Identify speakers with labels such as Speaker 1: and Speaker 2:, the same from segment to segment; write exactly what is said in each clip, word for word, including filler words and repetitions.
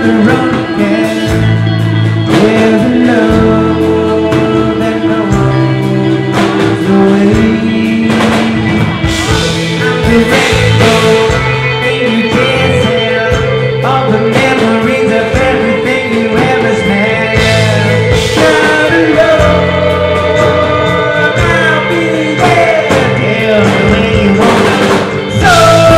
Speaker 1: the road again. There's a love that knows the way. The rainbow and you can't tell all the memories of everything you ever smelled. Shout alone, I'll be there. Tell me when you wanna. So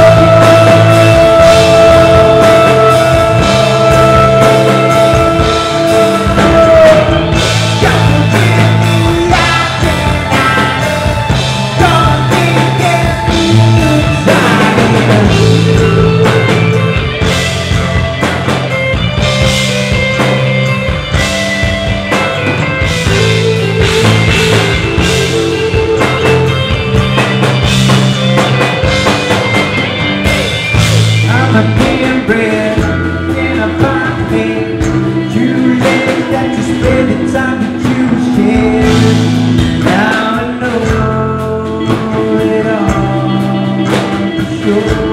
Speaker 1: I'm a peanut bread in a fine thing. You live that you spend the time that you share. Now I know it all for sure.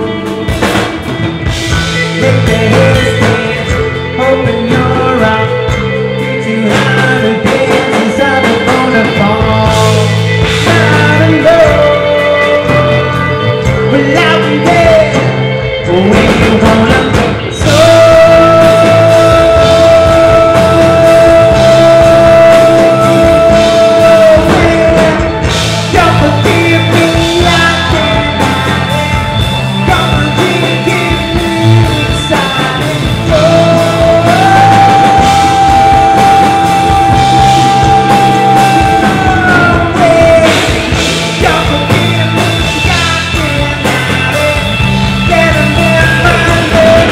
Speaker 1: Make the headstand, hoping you're out. Teach you how to dance inside the waterfall. Not alone, well I'll be there. When you wanna so yeah, don't forgive me, I can't hide it. Come on, keep me excited. Oh, yeah, don't forgive me, I can't hide it. Get 'em in my love,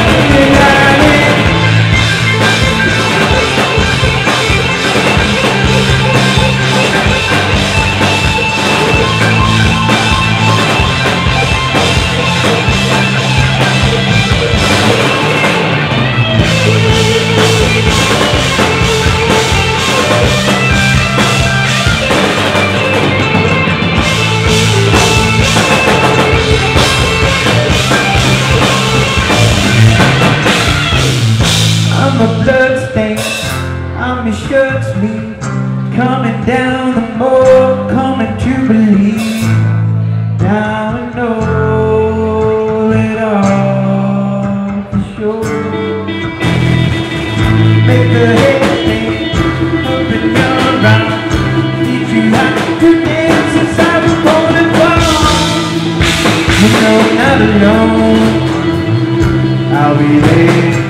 Speaker 1: I'm a blood stain, I'm a shirt sleeve. Coming down the more, coming to believe. Now I know it all for sure. Make the head thing, open your eyes. Teach you how to dance inside the waterfall. You know, not alone, I'll be there.